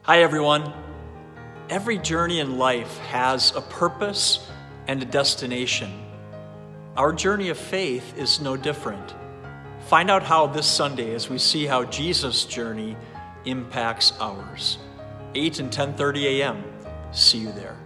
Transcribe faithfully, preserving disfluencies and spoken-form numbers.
Hi everyone. Every journey in life has a purpose and a destination. Our journey of faith is no different. Find out how this Sunday as we see how Jesus' journey impacts ours. eight and ten thirty a m See you there.